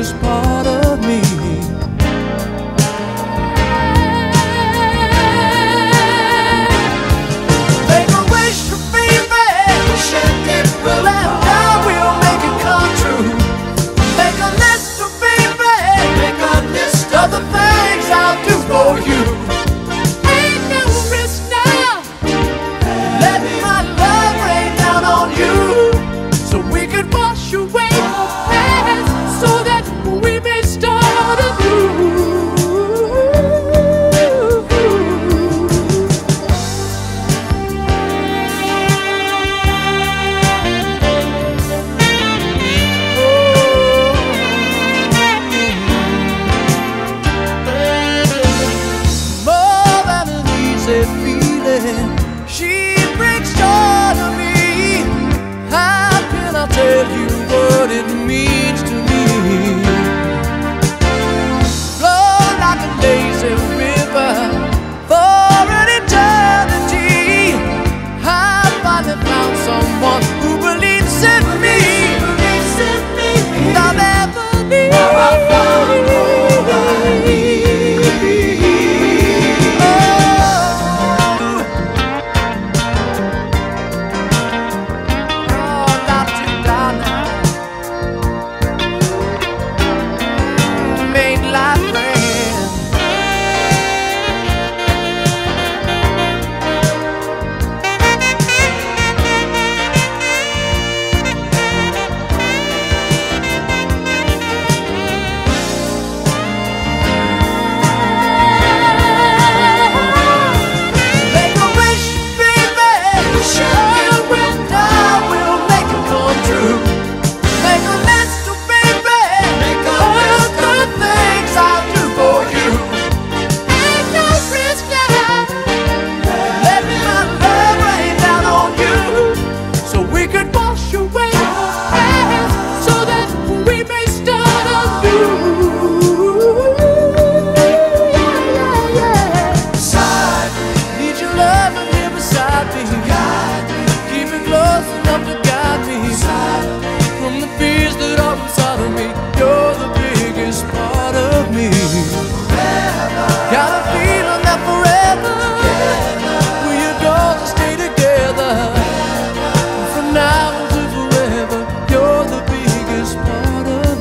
biggest part of me. Make a wish for baby, wish and it will, and I will make it come true. Make a list of baby, make a list of the things I'll do for you. Ain't no risk now, let my love rain down on you, so we could wash away the past, so that we may start anew. More than an easy feeling, she brings joy to me. How can I tell you what it means to me? Flow like a lazy river for an eternity. I finally found someone who believes in me, and I'll never leave. I found all I need.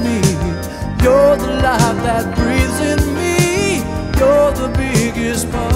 That breathes in me, you're the biggest part.